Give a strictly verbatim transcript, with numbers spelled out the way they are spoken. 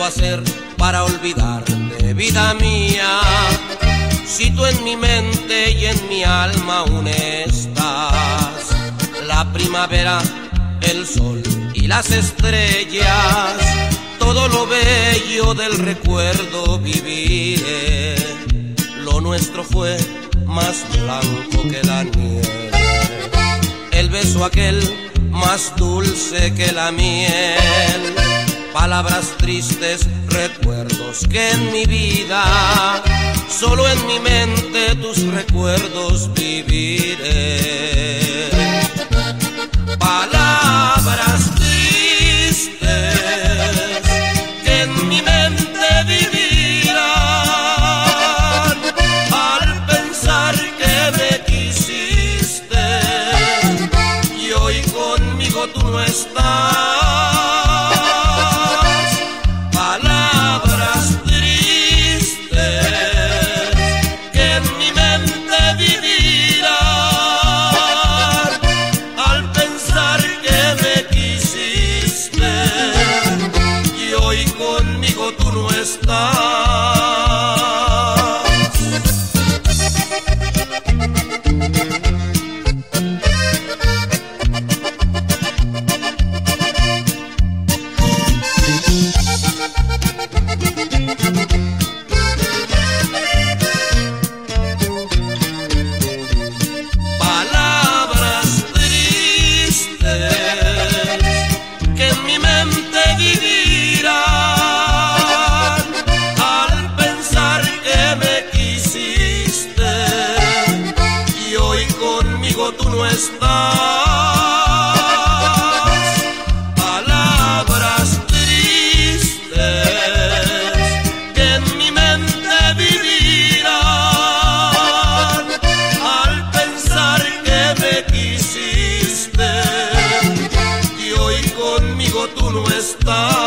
puedo hacer para olvidarte, vida mía? Si tú en mi mente y en mi alma aún estás, la primavera, el sol y las estrellas, todo lo bello del recuerdo viviré. Lo nuestro fue más blanco que la nieve, el beso aquel más dulce que la miel. Palabras tristes, recuerdos que en mi vida, solo en mi mente tus recuerdos viviré. Palabras tristes que en mi mente vivirán al pensar que me quisiste y hoy conmigo tú no estás. Conmigo tú no estás. Palabras tristes que en mi mente vivirán al pensar que me quisiste y hoy conmigo tú no estás. Palabras tristes que en mi mente vivirán al pensar que me quisiste y hoy conmigo tú no estás.